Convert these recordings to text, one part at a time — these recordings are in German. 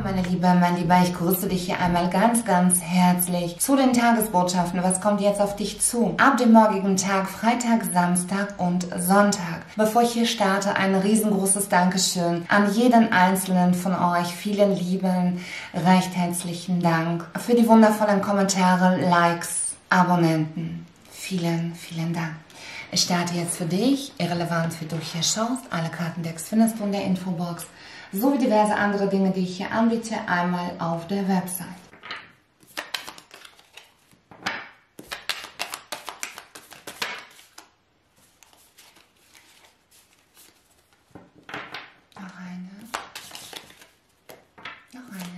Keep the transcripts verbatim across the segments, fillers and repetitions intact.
meine Liebe, mein Lieber, ich grüße dich hier einmal ganz, ganz herzlich zu den Tagesbotschaften. Was kommt jetzt auf dich zu? Ab dem morgigen Tag, Freitag, Samstag und Sonntag. Bevor ich hier starte, ein riesengroßes Dankeschön an jeden einzelnen von euch. Vielen lieben, recht herzlichen Dank für die wundervollen Kommentare, Likes, Abonnenten. Vielen, vielen Dank. Ich starte jetzt für dich, irrelevant, wie du hier schaust. Alle Kartendecks findest du in der Infobox, sowie diverse andere Dinge, die ich hier anbiete, einmal auf der Website. Noch eine. Noch eine.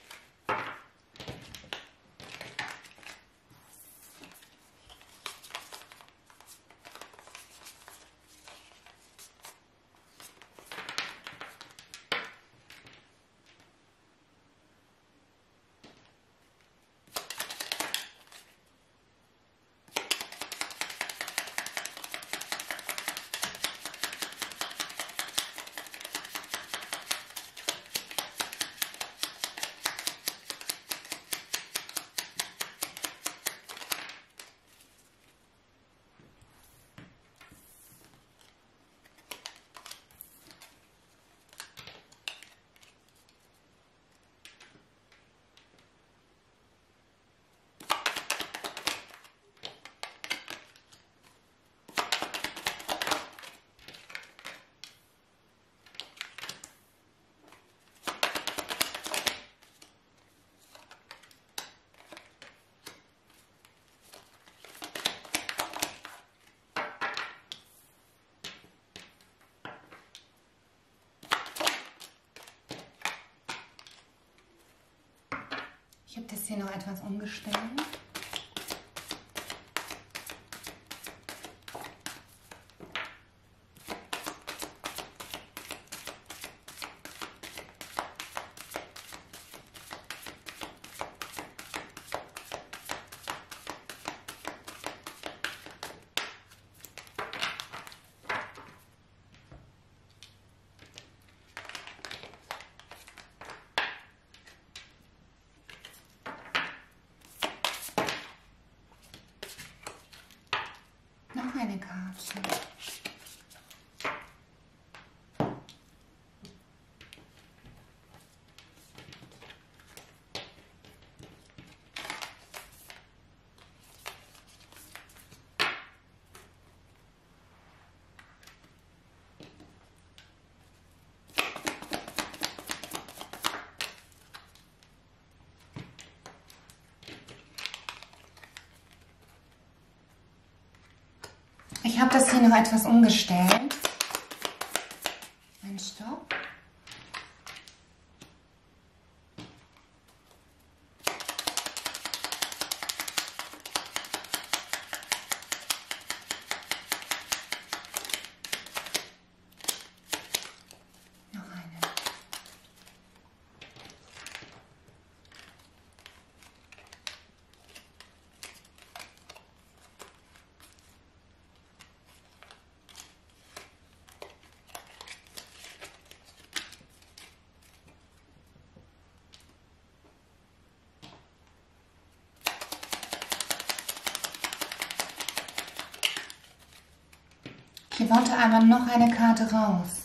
Ich habe das hier noch etwas umgestellt. Noch eine Karte. Ich habe das hier noch etwas umgestellt. Ein Stopp. Noch eine. Hier wollte einmal noch eine Karte raus.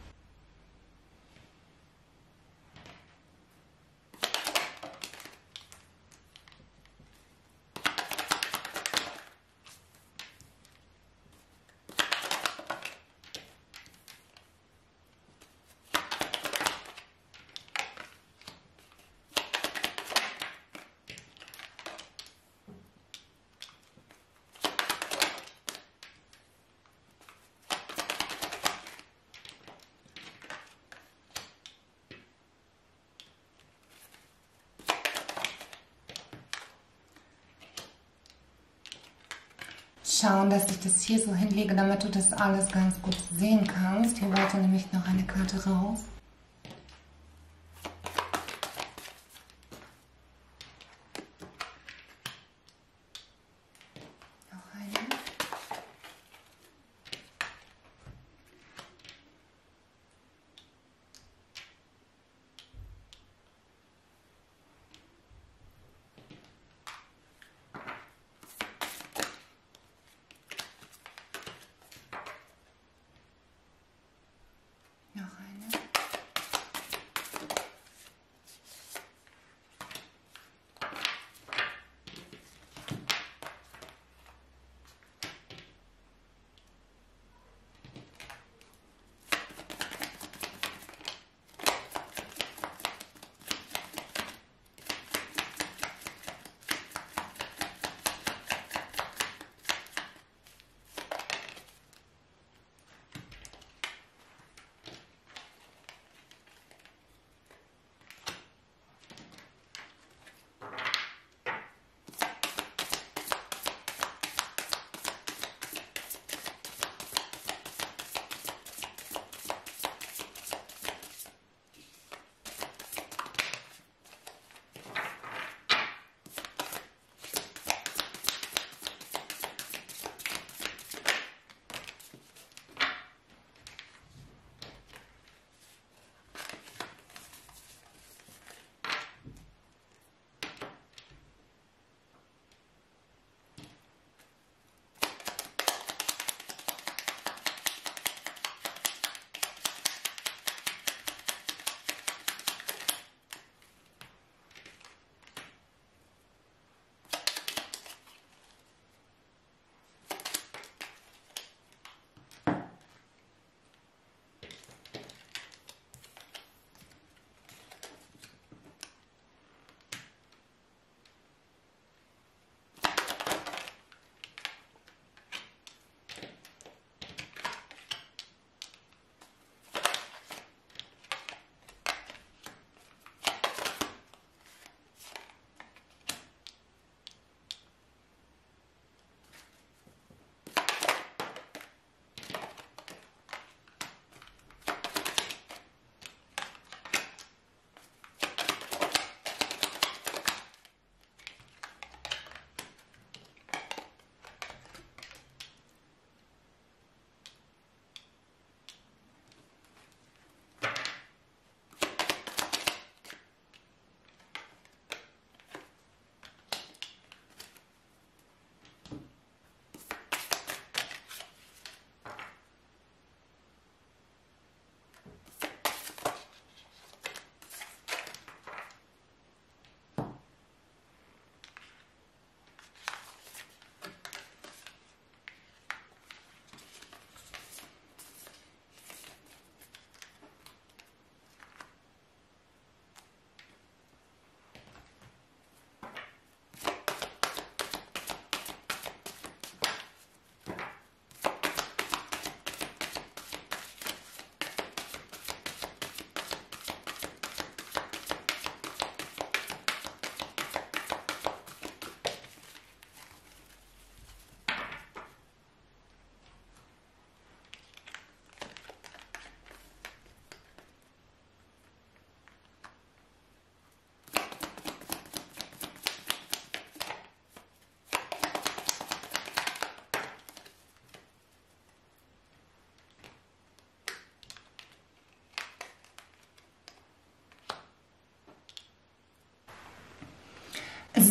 Schauen, dass ich das hier so hinlege, damit du das alles ganz gut sehen kannst. Hier wollte nämlich noch eine Karte raus. Noch eine.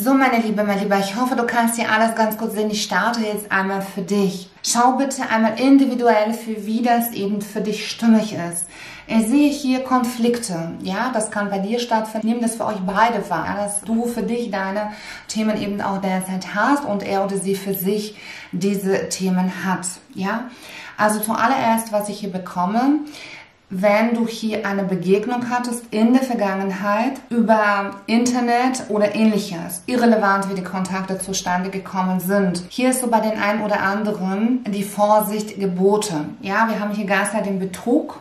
So, meine Liebe, mein Lieber, ich hoffe, du kannst hier alles ganz kurz sehen. Ich starte jetzt einmal für dich. Schau bitte einmal individuell, für wie das eben für dich stimmig ist. Ich sehe hier Konflikte, ja, das kann bei dir stattfinden. Nimm das für euch beide wahr, ja, dass du für dich deine Themen eben auch derzeit hast und er oder sie für sich diese Themen hat, ja. Also zuallererst, was ich hier bekomme, wenn du hier eine Begegnung hattest in der Vergangenheit über Internet oder ähnliches, irrelevant wie die Kontakte zustande gekommen sind. Hier ist so bei den einen oder anderen die Vorsicht geboten. Ja, wir haben hier ganz klar den Betrug.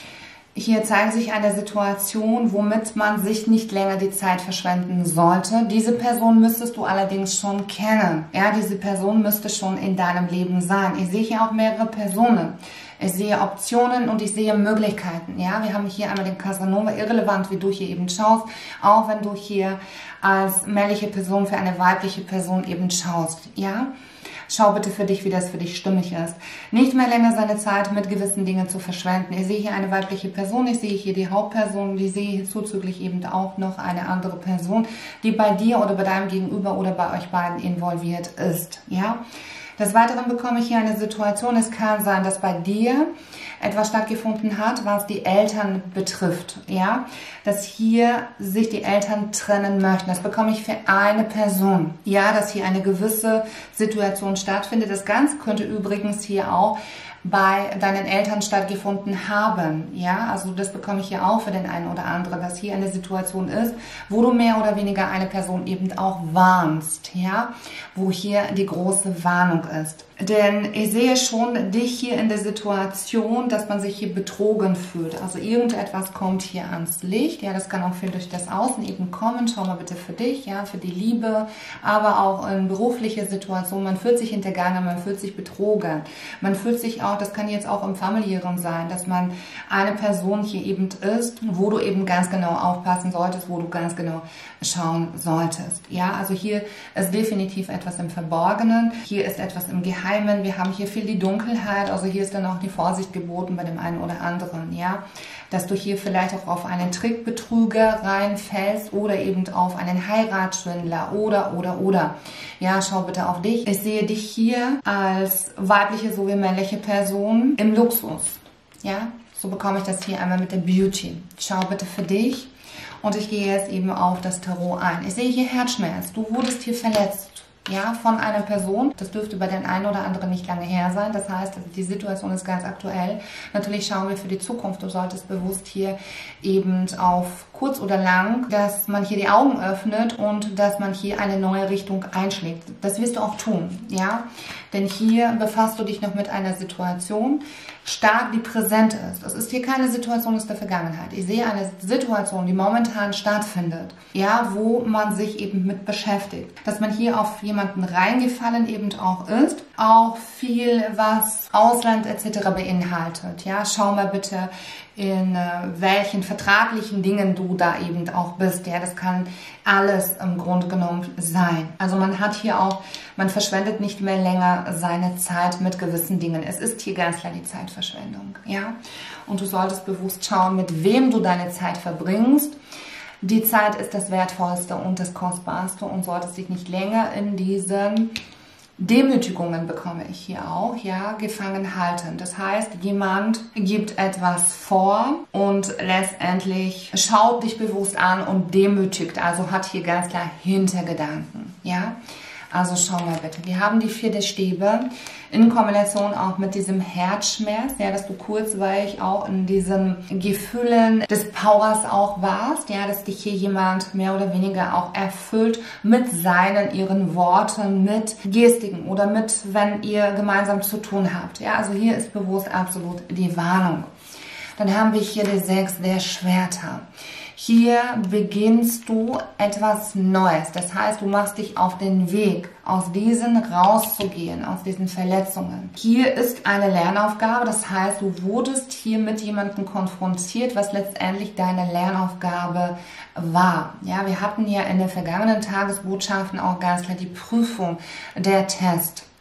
Hier zeigt sich eine Situation, womit man sich nicht länger die Zeit verschwenden sollte. Diese Person müsstest du allerdings schon kennen. Ja, diese Person müsste schon in deinem Leben sein. Ich sehe hier auch mehrere Personen. Ich sehe Optionen und ich sehe Möglichkeiten. Ja, wir haben hier einmal den Casanova, irrelevant, wie du hier eben schaust, auch wenn du hier als männliche Person für eine weibliche Person eben schaust. Ja, schau bitte für dich, wie das für dich stimmig ist. Nicht mehr länger seine Zeit mit gewissen Dingen zu verschwenden. Ich sehe hier eine weibliche Person, ich sehe hier die Hauptperson, ich sehe hier zuzüglich eben auch noch eine andere Person, die bei dir oder bei deinem Gegenüber oder bei euch beiden involviert ist. Ja. Des Weiteren bekomme ich hier eine Situation, es kann sein, dass bei dir etwas stattgefunden hat, was die Eltern betrifft, ja, dass hier sich die Eltern trennen möchten. Das bekomme ich für eine Person, ja, dass hier eine gewisse Situation stattfindet. Das Ganze könnte übrigens hier auch bei deinen Eltern stattgefunden haben, ja, also das bekomme ich hier auch für den einen oder anderen, dass hier eine Situation ist, wo du mehr oder weniger eine Person eben auch warnst, ja, wo hier die große Warnung ist. Denn ich sehe schon dich hier in der Situation, dass man sich hier betrogen fühlt. Also irgendetwas kommt hier ans Licht. Ja, das kann auch viel durch das Außen eben kommen. Schau mal bitte für dich, ja, für die Liebe, aber auch in berufliche Situationen. Man fühlt sich hintergangen, man fühlt sich betrogen. Man fühlt sich auch, das kann jetzt auch im Familiären sein, dass man eine Person hier eben ist, wo du eben ganz genau aufpassen solltest, wo du ganz genau schauen solltest. Ja, also hier ist definitiv etwas im Verborgenen. Hier ist etwas im Geheimen. Wir haben hier viel die Dunkelheit, also hier ist dann auch die Vorsicht geboten bei dem einen oder anderen, ja, dass du hier vielleicht auch auf einen Trickbetrüger reinfällst oder eben auf einen Heiratsschwindler oder, oder, oder. Ja, schau bitte auf dich. Ich sehe dich hier als weibliche sowie männliche Person im Luxus, ja, so bekomme ich das hier einmal mit der Beauty. Schau bitte für dich und ich gehe jetzt eben auf das Tarot ein. Ich sehe hier Herzschmerz, du wurdest hier verletzt. Ja, von einer Person. Das dürfte bei den einen oder anderen nicht lange her sein. Das heißt, die Situation ist ganz aktuell. Natürlich schauen wir für die Zukunft. Du solltest bewusst hier eben auf kurz oder lang, dass man hier die Augen öffnet und dass man hier eine neue Richtung einschlägt. Das wirst du auch tun, ja. Denn hier befasst du dich noch mit einer Situation, stark die präsent ist. Das ist hier keine Situation aus der Vergangenheit. Ich sehe eine Situation, die momentan stattfindet, ja, wo man sich eben mit beschäftigt. Dass man hier auf jemanden reingefallen eben auch ist, auch viel, was Ausland et cetera beinhaltet. Ja, schau mal bitte, in äh, welchen vertraglichen Dingen du da eben auch bist. Ja, das kann alles im Grunde genommen sein. Also man hat hier auch, man verschwendet nicht mehr länger seine Zeit mit gewissen Dingen. Es ist hier ganz klar die Zeitverschwendung. Ja, und du solltest bewusst schauen, mit wem du deine Zeit verbringst. Die Zeit ist das Wertvollste und das Kostbarste und solltest dich nicht länger in diesen Demütigungen, bekomme ich hier auch, ja, gefangen halten. Das heißt, jemand gibt etwas vor und letztendlich schaut dich bewusst an und demütigt, also hat hier ganz klar Hintergedanken, ja. Also schau mal bitte, wir haben die vier der Stäbe in Kombination auch mit diesem Herzschmerz, ja, dass du kurzweilig auch in diesen Gefühlen des Powers auch warst, ja, dass dich hier jemand mehr oder weniger auch erfüllt mit seinen, ihren Worten, mit Gestiken oder mit, wenn ihr gemeinsam zu tun habt, ja, also hier ist bewusst absolut die Warnung. Dann haben wir hier die Sechs der Schwerter. Hier beginnst du etwas Neues. Das heißt, du machst dich auf den Weg, aus diesen rauszugehen, aus diesen Verletzungen. Hier ist eine Lernaufgabe. Das heißt, du wurdest hier mit jemandem konfrontiert, was letztendlich deine Lernaufgabe war. Ja, wir hatten ja in den vergangenen Tagesbotschaften auch ganz klar die Prüfung, der Test.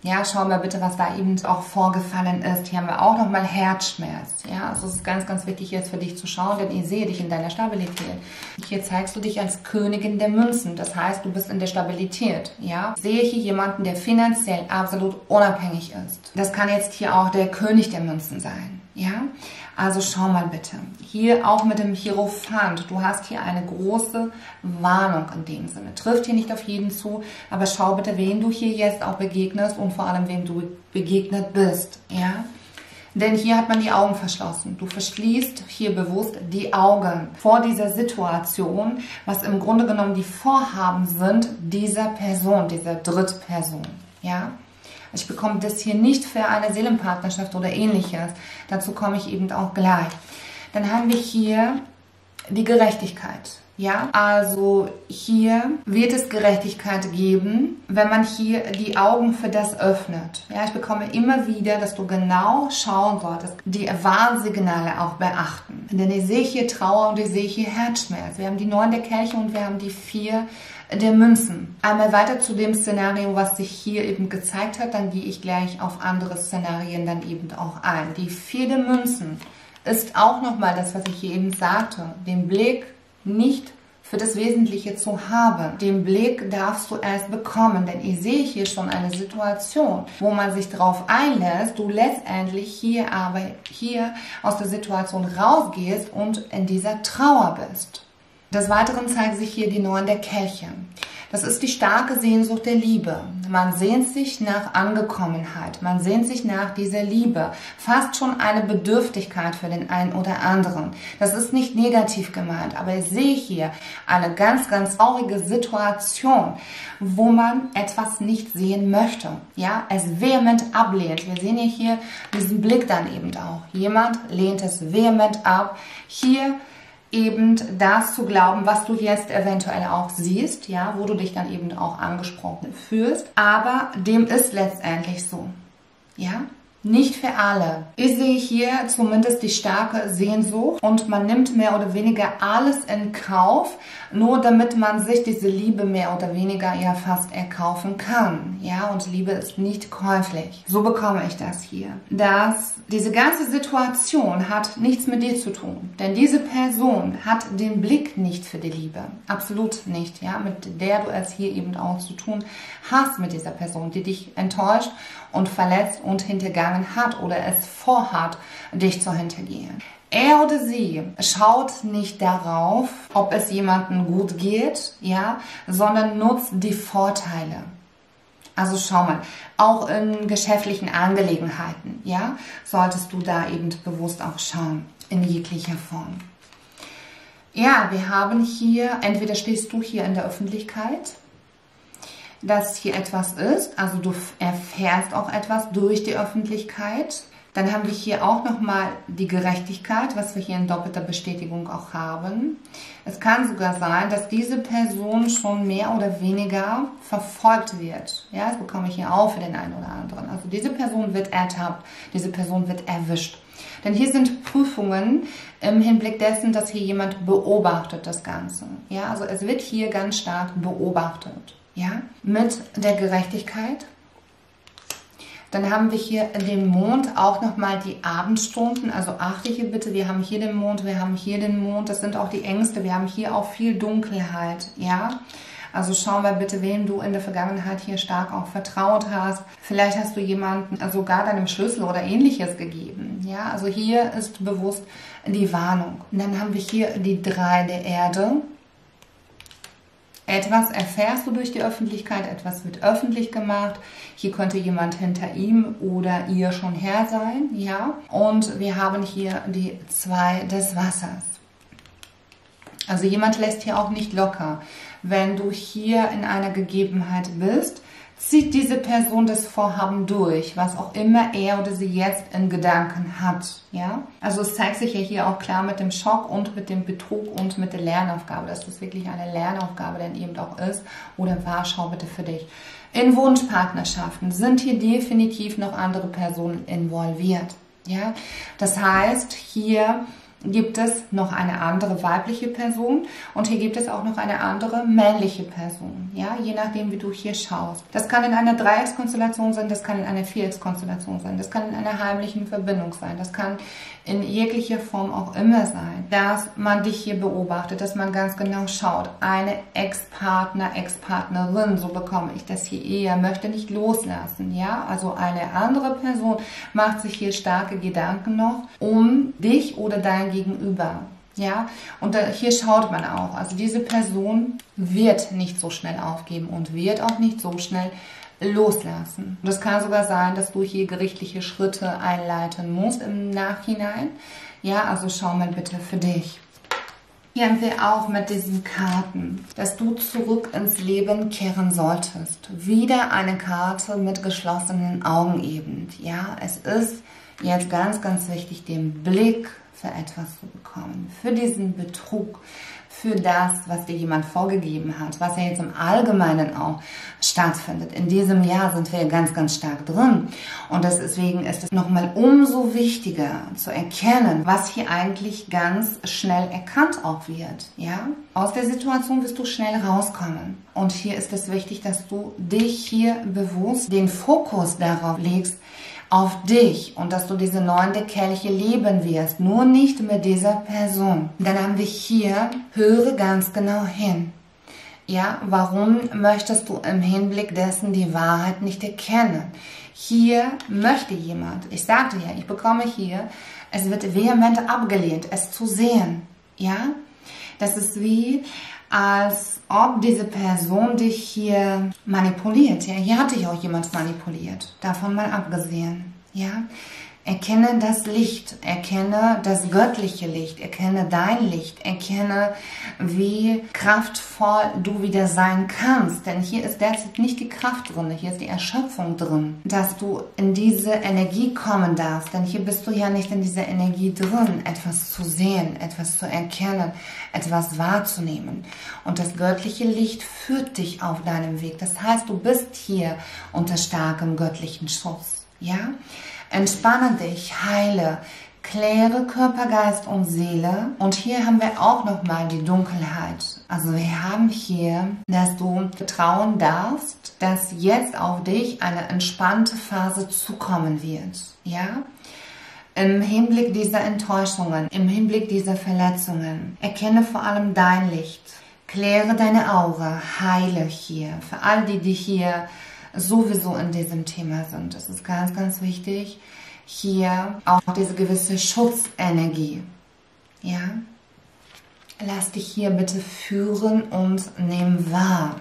Ja, schau mal bitte, was da eben auch vorgefallen ist. Hier haben wir auch nochmal Herzschmerz. Ja, also es ist ganz, ganz wichtig jetzt für dich zu schauen, denn ich sehe dich in deiner Stabilität. Hier zeigst du dich als Königin der Münzen. Das heißt, du bist in der Stabilität. Ja, ich sehe hier jemanden, der finanziell absolut unabhängig ist. Das kann jetzt hier auch der König der Münzen sein. Ja, also schau mal bitte. Hier auch mit dem Hierophant. Du hast hier eine große Warnung in dem Sinne. Trifft hier nicht auf jeden zu, aber schau bitte, wen du hier jetzt auch begegnest und vor allem, wem du begegnet bist. Ja, denn hier hat man die Augen verschlossen. Du verschließt hier bewusst die Augen vor dieser Situation, was im Grunde genommen die Vorhaben sind dieser Person, dieser Drittperson. Ja. Ich bekomme das hier nicht für eine Seelenpartnerschaft oder ähnliches. Dazu komme ich eben auch gleich. Dann haben wir hier die Gerechtigkeit. Ja, also hier wird es Gerechtigkeit geben, wenn man hier die Augen für das öffnet. Ja, ich bekomme immer wieder, dass du genau schauen solltest, die Warnsignale auch beachten. Denn ich sehe hier Trauer und ich sehe hier Herzschmerz. Wir haben die neun der Kelche und wir haben die vier der Münzen. Einmal weiter zu dem Szenario, was sich hier eben gezeigt hat, dann gehe ich gleich auf andere Szenarien dann eben auch ein. Die vier der Münzen ist auch nochmal das, was ich hier eben sagte, den Blick nicht für das Wesentliche zu haben. Den Blick darfst du erst bekommen, denn ich sehe hier schon eine Situation, wo man sich darauf einlässt, du letztendlich hier aber hier aus der Situation rausgehst und in dieser Trauer bist. Des Weiteren zeigt sich hier die Neun der Kelche. Das ist die starke Sehnsucht der Liebe. Man sehnt sich nach Angekommenheit, man sehnt sich nach dieser Liebe. Fast schon eine Bedürftigkeit für den einen oder anderen. Das ist nicht negativ gemeint, aber ich sehe hier eine ganz, ganz traurige Situation, wo man etwas nicht sehen möchte. Ja, es vehement ablehnt. Wir sehen hier diesen Blick dann eben auch. Jemand lehnt es vehement ab. Hier eben das zu glauben, was du jetzt eventuell auch siehst, ja, wo du dich dann eben auch angesprochen fühlst, aber dem ist letztendlich so, ja, nicht für alle. Ich sehe hier zumindest die starke Sehnsucht und man nimmt mehr oder weniger alles in Kauf, nur damit man sich diese Liebe mehr oder weniger ja fast erkaufen kann. Ja, und Liebe ist nicht käuflich. So bekomme ich das hier. Dass diese ganze Situation hat nichts mit dir zu tun, denn diese Person hat den Blick nicht für die Liebe. Absolut nicht, ja, mit der du es hier eben auch zu tun hast mit dieser Person, die dich enttäuscht und verletzt und hintergangen hat oder es vorhat, dich zu hintergehen. Er oder sie schaut nicht darauf, ob es jemandem gut geht, ja, sondern nutzt die Vorteile. Also schau mal, auch in geschäftlichen Angelegenheiten, ja, solltest du da eben bewusst auch schauen, in jeglicher Form. Ja, wir haben hier, entweder stehst du hier in der Öffentlichkeit, dass hier etwas ist, also du erfährst auch etwas durch die Öffentlichkeit. Dann haben wir hier auch nochmal die Gerechtigkeit, was wir hier in doppelter Bestätigung auch haben. Es kann sogar sein, dass diese Person schon mehr oder weniger verfolgt wird. Ja, das bekomme ich hier auch für den einen oder anderen. Also diese Person wird ertappt, diese Person wird erwischt. Denn hier sind Prüfungen im Hinblick dessen, dass hier jemand beobachtet das Ganze. Ja, also es wird hier ganz stark beobachtet. Ja, mit der Gerechtigkeit. Dann haben wir hier den Mond, auch nochmal die Abendstunden, also achte hier bitte, wir haben hier den Mond, wir haben hier den Mond, das sind auch die Ängste, wir haben hier auch viel Dunkelheit, ja. Also schau mal bitte, wem du in der Vergangenheit hier stark auch vertraut hast. Vielleicht hast du jemanden sogar deinem Schlüssel oder ähnliches gegeben, ja. Also hier ist bewusst die Warnung. Und dann haben wir hier die drei der Erde. Etwas erfährst du durch die Öffentlichkeit, etwas wird öffentlich gemacht. Hier könnte jemand hinter ihm oder ihr schon her sein, ja. Und wir haben hier die zwei des Wassers. Also jemand lässt hier auch nicht locker. Wenn du hier in einer Gegebenheit bist, zieht diese Person das Vorhaben durch, was auch immer er oder sie jetzt in Gedanken hat. Ja? Also es zeigt sich ja hier auch klar mit dem Schock und mit dem Betrug und mit der Lernaufgabe, dass das wirklich eine Lernaufgabe dann eben auch ist oder war, schau bitte für dich. In Wunschpartnerschaften sind hier definitiv noch andere Personen involviert. Ja? Das heißt, hier gibt es noch eine andere weibliche Person und hier gibt es auch noch eine andere männliche Person, ja, je nachdem, wie du hier schaust. Das kann in einer Dreieckskonstellation sein, das kann in einer Viereckskonstellation sein, das kann in einer heimlichen Verbindung sein, das kann in jeglicher Form auch immer sein, dass man dich hier beobachtet, dass man ganz genau schaut, eine Ex-Partner, Ex-Partnerin, so bekomme ich das hier eher, möchte nicht loslassen, ja, also eine andere Person macht sich hier starke Gedanken noch um dich oder dein Gegenüber. Ja, und da, hier schaut man auch, also diese Person wird nicht so schnell aufgeben und wird auch nicht so schnell loslassen. Und es kann sogar sein, dass du hier gerichtliche Schritte einleiten musst im Nachhinein. Ja, also schau mal bitte für dich. Hier haben wir auch mit diesen Karten, dass du zurück ins Leben kehren solltest. Wieder eine Karte mit geschlossenen Augen eben. Ja, es ist jetzt ganz, ganz wichtig, den Blick für etwas zu bekommen, für diesen Betrug, für das, was dir jemand vorgegeben hat, was ja jetzt im Allgemeinen auch stattfindet. In diesem Jahr sind wir ganz, ganz stark drin und deswegen ist es nochmal umso wichtiger zu erkennen, was hier eigentlich ganz schnell erkannt auch wird. Ja? Aus der Situation wirst du schnell rauskommen und hier ist es wichtig, dass du dich hier bewusst den Fokus darauf legst, auf dich und dass du diese neunte Kelche leben wirst, nur nicht mit dieser Person. Dann haben wir hier, höre ganz genau hin. Ja, warum möchtest du im Hinblick dessen die Wahrheit nicht erkennen? Hier möchte jemand, ich sagte ja, ich bekomme hier, es wird vehement abgelehnt, es zu sehen. Ja, das ist wie, als ob diese Person dich hier manipuliert. Ja, hier hat dich auch jemand manipuliert. Davon mal abgesehen. Ja, erkenne das Licht, erkenne das göttliche Licht, erkenne dein Licht, erkenne, wie kraftvoll du wieder sein kannst. Denn hier ist derzeit nicht die Kraft drin, hier ist die Erschöpfung drin, dass du in diese Energie kommen darfst. Denn hier bist du ja nicht in dieser Energie drin, etwas zu sehen, etwas zu erkennen, etwas wahrzunehmen. Und das göttliche Licht führt dich auf deinem Weg. Das heißt, du bist hier unter starkem göttlichen Schutz. Ja? Entspanne dich, heile, kläre Körper, Geist und Seele. Und hier haben wir auch nochmal die Dunkelheit. Also wir haben hier, dass du vertrauen darfst, dass jetzt auf dich eine entspannte Phase zukommen wird. Ja? Im Hinblick dieser Enttäuschungen, im Hinblick dieser Verletzungen, erkenne vor allem dein Licht. Kläre deine Aura, heile hier. Für all die, die hier sowieso in diesem Thema sind. Es ist ganz, ganz wichtig, hier auch diese gewisse Schutzenergie. Ja? Lass dich hier bitte führen und nimm wahr.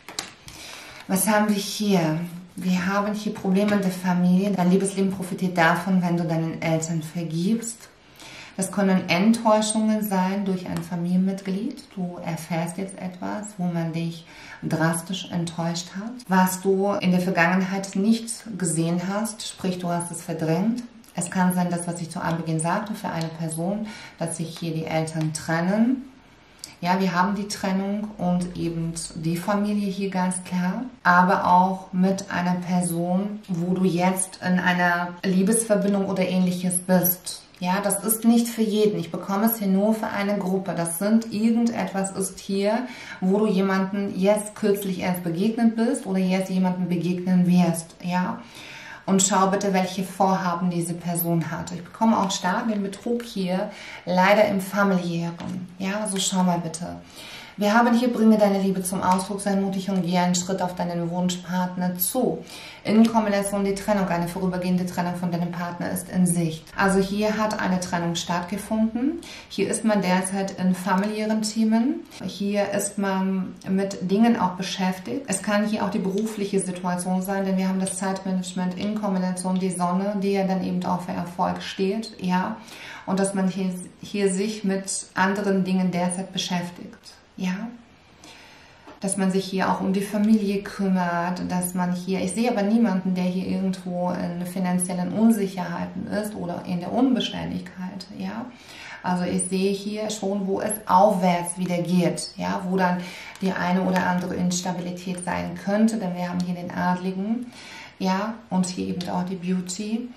Was haben wir hier? Wir haben hier Probleme in der Familie. Dein Liebesleben profitiert davon, wenn du deinen Eltern vergibst. Das können Enttäuschungen sein durch ein Familienmitglied. Du erfährst jetzt etwas, wo man dich drastisch enttäuscht hat, was du in der Vergangenheit nicht gesehen hast, sprich du hast es verdrängt. Es kann sein, dass, was ich zu Anbeginn sagte, für eine Person, dass sich hier die Eltern trennen. Ja, wir haben die Trennung und eben die Familie hier ganz klar, aber auch mit einer Person, wo du jetzt in einer Liebesverbindung oder ähnliches bist. Ja, das ist nicht für jeden. Ich bekomme es hier nur für eine Gruppe. Das sind irgendetwas ist hier, wo du jemanden jetzt kürzlich erst begegnet bist oder jetzt jemanden begegnen wirst. Ja, und schau bitte, welche Vorhaben diese Person hat. Ich bekomme auch stark den Betrug hier, leider im Familiären. Ja, so schau mal bitte. Wir haben hier, bringe deine Liebe zum Ausdruck, sei mutig und gehe einen Schritt auf deinen Wunschpartner zu. In Kombination die Trennung, eine vorübergehende Trennung von deinem Partner ist in Sicht. Also hier hat eine Trennung stattgefunden. Hier ist man derzeit in familiären Themen. Hier ist man mit Dingen auch beschäftigt. Es kann hier auch die berufliche Situation sein, denn wir haben das Zeitmanagement in Kombination die Sonne, die ja dann eben auch für Erfolg steht. Ja, und dass man hier, hier sich mit anderen Dingen derzeit beschäftigt. Ja, dass man sich hier auch um die Familie kümmert, dass man hier, ich sehe aber niemanden, der hier irgendwo in finanziellen Unsicherheiten ist oder in der Unbeständigkeit, ja. Also ich sehe hier schon, wo es aufwärts wieder geht, ja, wo dann die eine oder andere Instabilität sein könnte, denn wir haben hier den Adligen, ja, und hier eben auch die Beauty.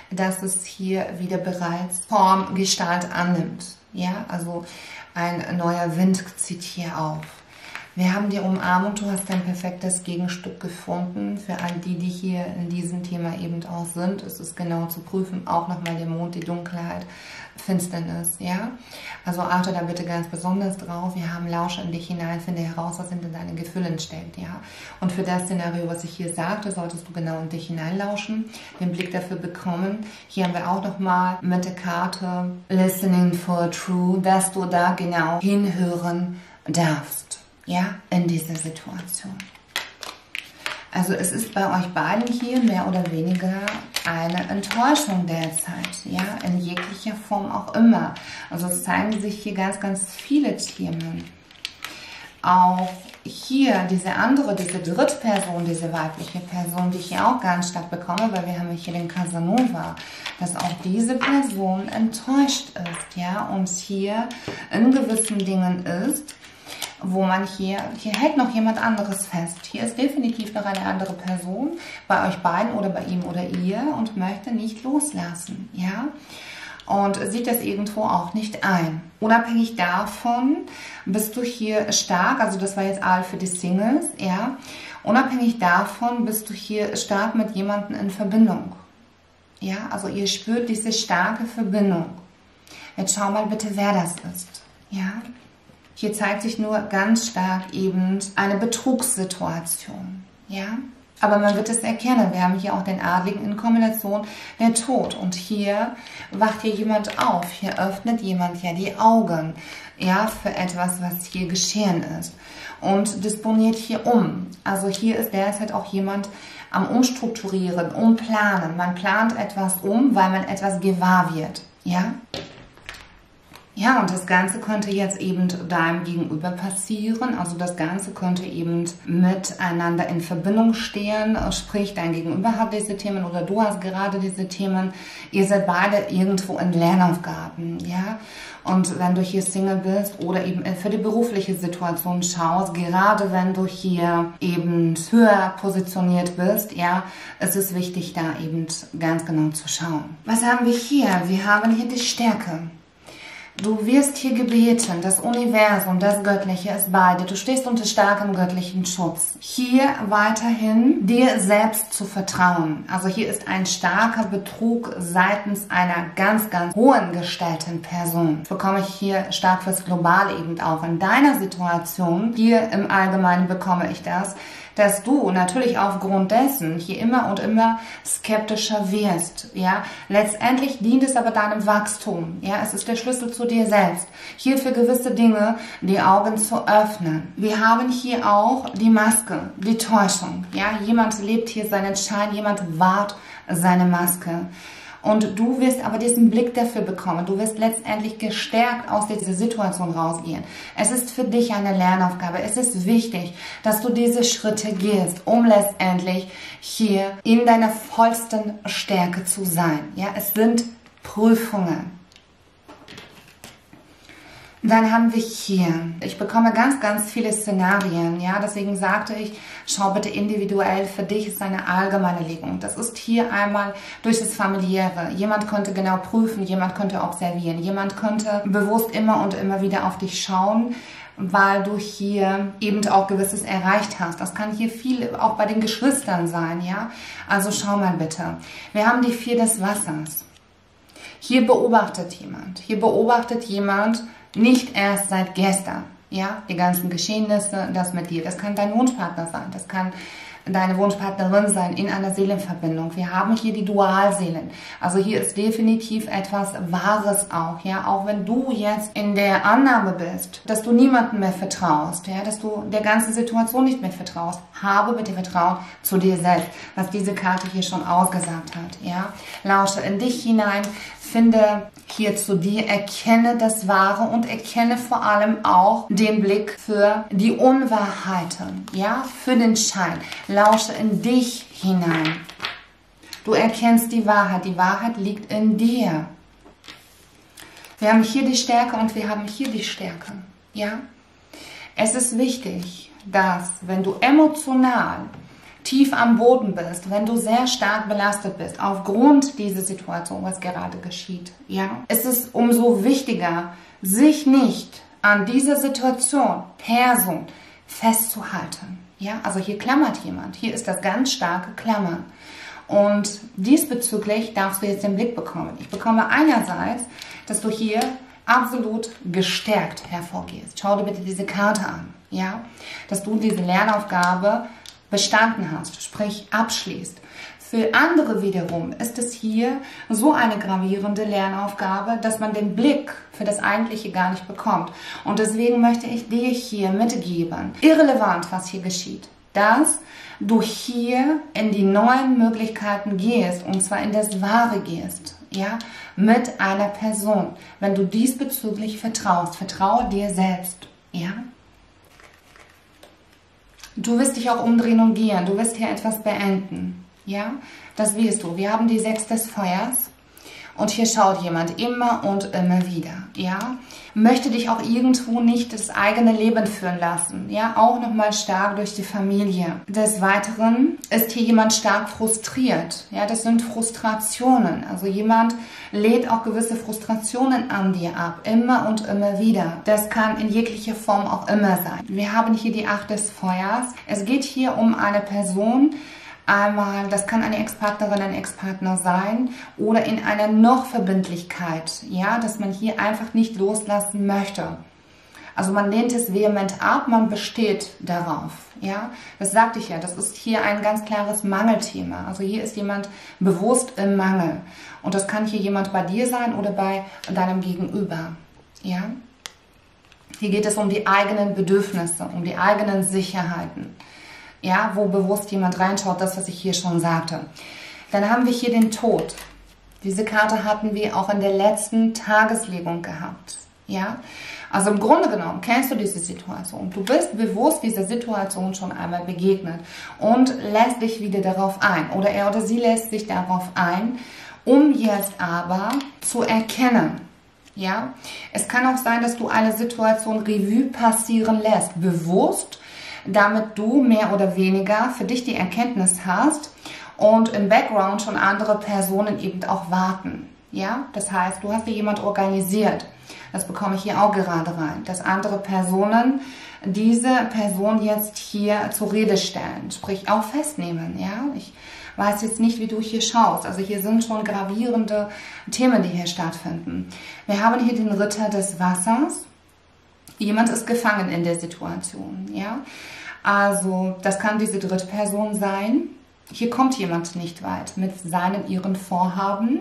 dass es hier wieder bereits Form, Gestalt annimmt. Ja, also ein neuer Wind zieht hier auf. Wir haben die Umarmung, du hast ein perfektes Gegenstück gefunden. Für all die, die hier in diesem Thema eben auch sind, ist es genau zu prüfen, auch nochmal der Mond, die Dunkelheit, Finsternis, ja. Also achte da bitte ganz besonders drauf. Wir haben Lausche in dich hinein, finde heraus, was hinter deinen Gefühlen steckt, ja. Und für das Szenario, was ich hier sagte, solltest du genau in dich hineinlauschen, den Blick dafür bekommen. Hier haben wir auch nochmal mit der Karte Listening for True, dass du da genau hinhören darfst. Ja, in dieser Situation. Also es ist bei euch beiden hier mehr oder weniger eine Enttäuschung derzeit, ja, in jeglicher Form auch immer. Also es zeigen sich hier ganz, ganz viele Themen. Auch hier diese andere, diese Drittperson, diese weibliche Person, die ich hier auch ganz stark bekomme, weil wir haben hier den Casanova, dass auch diese Person enttäuscht ist, ja, und hier in gewissen Dingen ist, wo man hier, hier hält noch jemand anderes fest. Hier ist definitiv noch eine andere Person, bei euch beiden oder bei ihm oder ihr und möchte nicht loslassen, ja. Und sieht das irgendwo auch nicht ein. Unabhängig davon bist du hier stark, also das war jetzt all für die Singles, ja. Unabhängig davon bist du hier stark mit jemandem in Verbindung, ja. Also ihr spürt diese starke Verbindung. Jetzt schau mal bitte, wer das ist, ja. Hier zeigt sich nur ganz stark eben eine Betrugssituation, ja. Aber man wird es erkennen. Wir haben hier auch den Adligen in Kombination der Tod. Und hier wacht hier jemand auf. Hier öffnet jemand ja die Augen, ja, für etwas, was hier geschehen ist. Und disponiert hier um. Also hier ist derzeit auch jemand am Umstrukturieren, umplanen. Man plant etwas um, weil man etwas gewahr wird, ja. Ja, und das Ganze könnte jetzt eben deinem Gegenüber passieren. Also das Ganze könnte eben miteinander in Verbindung stehen. Sprich, dein Gegenüber hat diese Themen oder du hast gerade diese Themen. Ihr seid beide irgendwo in Lernaufgaben, ja. Und wenn du hier Single bist oder eben für die berufliche Situation schaust, gerade wenn du hier eben höher positioniert bist, ja, es ist wichtig, da eben ganz genau zu schauen. Was haben wir hier? Wir haben hier die Stärke. Du wirst hier gebeten, das Universum, das Göttliche ist bei dir. Du stehst unter starkem göttlichen Schutz. Hier weiterhin dir selbst zu vertrauen. Also hier ist ein starker Betrug seitens einer ganz, ganz hohen gestellten Person. Bekomme ich hier stark fürs Globale eben auch. In deiner Situation, hier im Allgemeinen bekomme ich das, dass du natürlich aufgrund dessen hier immer und immer skeptischer wirst, ja. Letztendlich dient es aber deinem Wachstum, ja. Es ist der Schlüssel zu dir selbst, hier für gewisse Dinge die Augen zu öffnen. Wir haben hier auch die Maske, die Täuschung, ja. Jemand lebt hier seinen Schein, jemand wahrt seine Maske. Und du wirst aber diesen Blick dafür bekommen. Du wirst letztendlich gestärkt aus dieser Situation rausgehen. Es ist für dich eine Lernaufgabe. Es ist wichtig, dass du diese Schritte gehst, um letztendlich hier in deiner vollsten Stärke zu sein. Ja, es sind Prüfungen. Dann haben wir hier, ich bekomme ganz, ganz viele Szenarien, ja, deswegen sagte ich, schau bitte individuell, für dich ist eine allgemeine Legung. Das ist hier einmal durch das Familiäre. Jemand könnte genau prüfen, jemand könnte observieren, jemand könnte bewusst immer und immer wieder auf dich schauen, weil du hier eben auch Gewisses erreicht hast. Das kann hier viel auch bei den Geschwistern sein, ja. Also schau mal bitte. Wir haben die Vier des Wassers. Hier beobachtet jemand, hier beobachtet jemand, nicht erst seit gestern, ja, die ganzen Geschehnisse, das mit dir. Das kann dein Wunschpartner sein, das kann deine Wunschpartnerin sein in einer Seelenverbindung. Wir haben hier die Dualseelen. Also hier ist definitiv etwas Wahres auch, ja, auch wenn du jetzt in der Annahme bist, dass du niemandem mehr vertraust, ja, dass du der ganzen Situation nicht mehr vertraust. Habe bitte Vertrauen zu dir selbst, was diese Karte hier schon ausgesagt hat, ja. Lausche in dich hinein, finde hier zu dir, erkenne das Wahre und erkenne vor allem auch den Blick für die Unwahrheiten, ja, für den Schein. Lausche in dich hinein. Du erkennst die Wahrheit, die Wahrheit liegt in dir. Wir haben hier die Stärke und wir haben hier die Stärke, ja. Es ist wichtig, dass, wenn du emotional tief am Boden bist, wenn du sehr stark belastet bist, aufgrund dieser Situation, was gerade geschieht, ja, ist es umso wichtiger, sich nicht an dieser Situation, Person festzuhalten. Ja, also hier klammert jemand, hier ist das ganz starke Klammern. Und diesbezüglich darfst du jetzt den Blick bekommen. Ich bekomme einerseits, dass du hier absolut gestärkt hervorgehst. Schau dir bitte diese Karte an, ja, dass du diese Lernaufgabe bestanden hast, sprich abschließt. Für andere wiederum ist es hier so eine gravierende Lernaufgabe, dass man den Blick für das Eigentliche gar nicht bekommt. Und deswegen möchte ich dir hier mitgeben, irrelevant, was hier geschieht, dass du hier in die neuen Möglichkeiten gehst, und zwar in das Wahre gehst, ja, mit einer Person. Wenn du diesbezüglich vertraust, vertraue dir selbst, ja. Du wirst dich auch umdrehen und gehen, du wirst hier etwas beenden, ja, das wirst du. Wir haben die Sechs des Feuers. Und hier schaut jemand immer und immer wieder, ja, möchte dich auch irgendwo nicht das eigene Leben führen lassen, ja, auch nochmal stark durch die Familie. Des Weiteren ist hier jemand stark frustriert, ja, das sind Frustrationen, also jemand lädt auch gewisse Frustrationen an dir ab, immer und immer wieder. Das kann in jeglicher Form auch immer sein. Wir haben hier die Acht des Feuers. Es geht hier um eine Person. Einmal, das kann eine Ex-Partnerin, ein Ex-Partner sein oder in einer Noch-Verbindlichkeit, ja, dass man hier einfach nicht loslassen möchte. Also man lehnt es vehement ab, man besteht darauf, ja. Das sagte ich ja, das ist hier ein ganz klares Mangelthema. Also hier ist jemand bewusst im Mangel. Und das kann hier jemand bei dir sein oder bei deinem Gegenüber, ja. Hier geht es um die eigenen Bedürfnisse, um die eigenen Sicherheiten. Ja, wo bewusst jemand reinschaut, das, was ich hier schon sagte. Dann haben wir hier den Tod. Diese Karte hatten wir auch in der letzten Tageslegung gehabt. Ja, also im Grunde genommen kennst du diese Situation. Du bist bewusst dieser Situation schon einmal begegnet und lässt dich wieder darauf ein. Oder er oder sie lässt sich darauf ein, um jetzt aber zu erkennen. Ja, es kann auch sein, dass du eine Situation Revue passieren lässt, bewusst, damit du mehr oder weniger für dich die Erkenntnis hast und im Background schon andere Personen eben auch warten. Ja, das heißt, du hast dir jemand organisiert. Das bekomme ich hier auch gerade rein, dass andere Personen diese Person jetzt hier zur Rede stellen, sprich auch festnehmen. Ja, ich weiß jetzt nicht, wie du hier schaust. Also hier sind schon gravierende Themen, die hier stattfinden. Wir haben hier den Ritter des Wassers. Jemand ist gefangen in der Situation, ja. Also das kann diese dritte Person sein. Hier kommt jemand nicht weit mit seinen, ihren Vorhaben.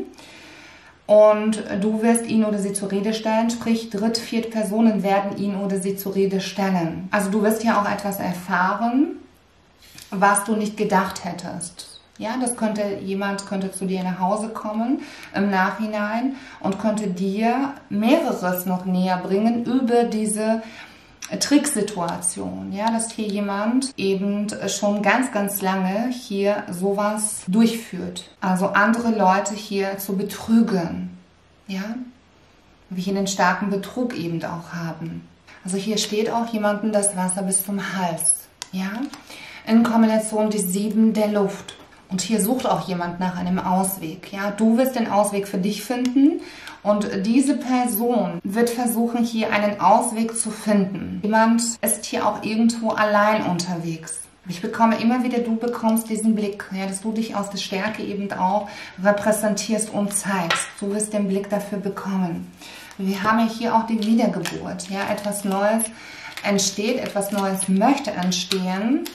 Und du wirst ihn oder sie zur Rede stellen, sprich dritt-, viert Personen werden ihn oder sie zur Rede stellen. Also du wirst ja auch etwas erfahren, was du nicht gedacht hättest. Ja, das könnte, jemand könnte zu dir nach Hause kommen im Nachhinein und könnte dir mehreres noch näher bringen über diese Tricksituation. Ja, dass hier jemand eben schon ganz, ganz lange hier sowas durchführt. Also andere Leute hier zu betrügen. Ja, wir hier einen starken Betrug eben auch haben. Also hier steht auch jemandem das Wasser bis zum Hals. Ja, in Kombination die Sieben der Luft. Und hier sucht auch jemand nach einem Ausweg. Ja, du wirst den Ausweg für dich finden und diese Person wird versuchen, hier einen Ausweg zu finden. Jemand ist hier auch irgendwo allein unterwegs. Ich bekomme immer wieder, du bekommst diesen Blick, ja, dass du dich aus der Stärke eben auch repräsentierst und zeigst. Du wirst den Blick dafür bekommen. Wir haben ja hier auch die Wiedergeburt. Ja, etwas Neues entsteht, etwas Neues möchte entstehen.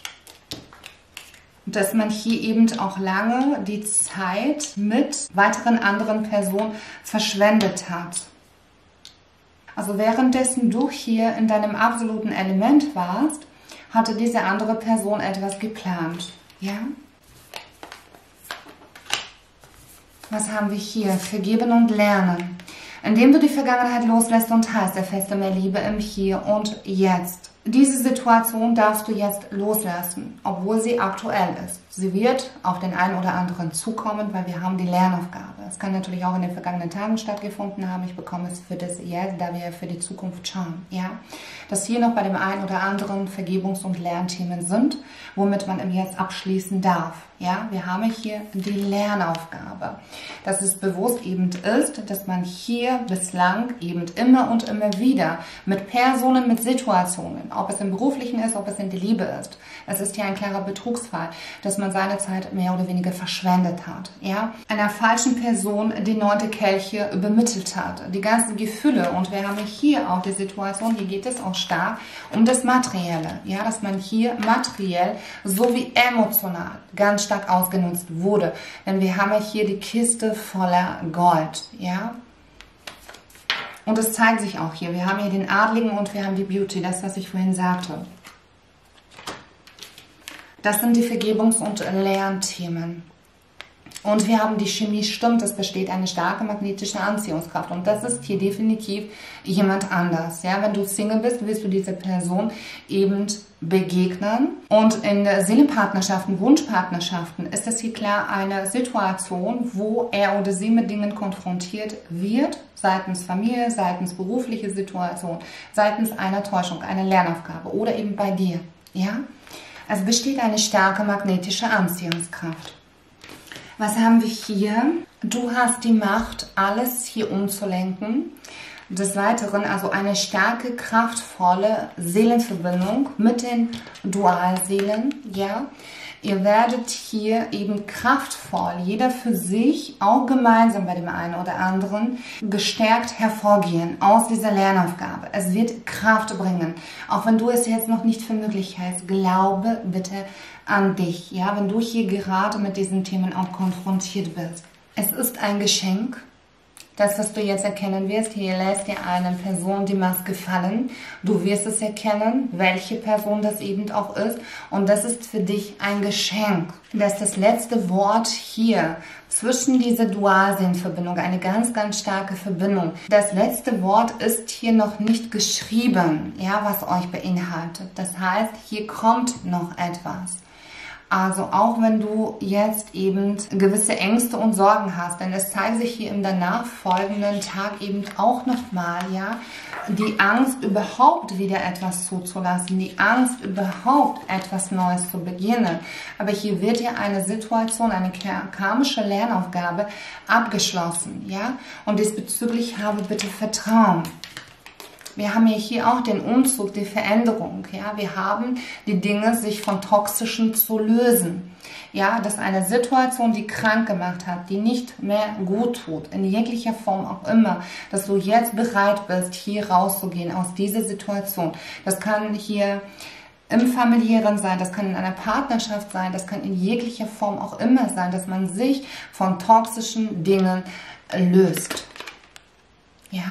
Dass man hier eben auch lange die Zeit mit weiteren anderen Personen verschwendet hat. Also währenddessen du hier in deinem absoluten Element warst, hatte diese andere Person etwas geplant. Ja? Was haben wir hier? Vergeben und lernen. Indem du die Vergangenheit loslässt und heilst, erfährst du mehr Liebe im Hier und Jetzt. Diese Situation darfst du jetzt loslassen, obwohl sie aktuell ist. Sie wird auf den einen oder anderen zukommen, weil wir haben die Lernaufgabe. Es kann natürlich auch in den vergangenen Tagen stattgefunden haben. Ich bekomme es für das jetzt, da wir für die Zukunft schauen. Ja? Dass hier noch bei dem einen oder anderen Vergebungs- und Lernthemen sind, womit man im Jetzt abschließen darf. Ja? Wir haben hier die Lernaufgabe. Dass es bewusst eben ist, dass man hier bislang eben immer und immer wieder mit Personen, mit Situationen, ob es im Beruflichen ist, ob es in der Liebe ist. Es ist hier ein klarer Betrugsfall, dass man seine Zeit mehr oder weniger verschwendet hat. Ja? Einer falschen Person die neunte Kelche übermittelt hat. Die ganzen Gefühle. Und wir haben hier auch die Situation, hier geht es auch stark um das Materielle. Ja? Dass man hier materiell sowie emotional ganz stark ausgenutzt wurde. Denn wir haben hier die Kiste voller Gold. Ja? Und es zeigt sich auch hier. Wir haben hier den Adligen und wir haben die Beauty, das, was ich vorhin sagte. Das sind die Vergebungs- und Lernthemen. Und wir haben die Chemie stimmt, es besteht eine starke magnetische Anziehungskraft. Und das ist hier definitiv jemand anders. Ja, wenn du Single bist, wirst du dieser Person eben begegnen. Und in Seelenpartnerschaften, Wunschpartnerschaften ist es hier klar eine Situation, wo er oder sie mit Dingen konfrontiert wird, seitens Familie, seitens berufliche Situation, seitens einer Täuschung, einer Lernaufgabe oder eben bei dir. Ja? Es besteht eine starke magnetische Anziehungskraft. Was haben wir hier? Du hast die Macht, alles hier umzulenken. Des Weiteren also eine starke, kraftvolle Seelenverbindung mit den Dualseelen. Ja? Ihr werdet hier eben kraftvoll, jeder für sich, auch gemeinsam bei dem einen oder anderen, gestärkt hervorgehen aus dieser Lernaufgabe. Es wird Kraft bringen. Auch wenn du es jetzt noch nicht für möglich hältst, glaube bitte an dich. Ja, wenn du hier gerade mit diesen Themen auch konfrontiert bist. Es ist ein Geschenk. Das, was du jetzt erkennen wirst, hier lässt dir eine Person die Maske fallen. Du wirst es erkennen, welche Person das eben auch ist. Und das ist für dich ein Geschenk. Das ist das letzte Wort hier zwischen dieser Dualseelenverbindung, eine ganz, ganz starke Verbindung. Das letzte Wort ist hier noch nicht geschrieben, ja, was euch beinhaltet. Das heißt, hier kommt noch etwas. Also auch wenn du jetzt eben gewisse Ängste und Sorgen hast, denn es zeigt sich hier im danach folgenden Tag eben auch nochmal, ja, die Angst überhaupt wieder etwas zuzulassen, die Angst überhaupt etwas Neues zu beginnen. Aber hier wird ja eine Situation, eine karmische Lernaufgabe abgeschlossen, ja, und diesbezüglich habe bitte Vertrauen. Wir haben ja hier auch den Umzug, die Veränderung. Ja, wir haben die Dinge, sich von Toxischen zu lösen. Ja, das ist eine Situation, die krank gemacht hat, die nicht mehr gut tut, in jeglicher Form auch immer, dass du jetzt bereit bist, hier rauszugehen aus dieser Situation. Das kann hier im Familiären sein, das kann in einer Partnerschaft sein, das kann in jeglicher Form auch immer sein, dass man sich von toxischen Dingen löst. Ja.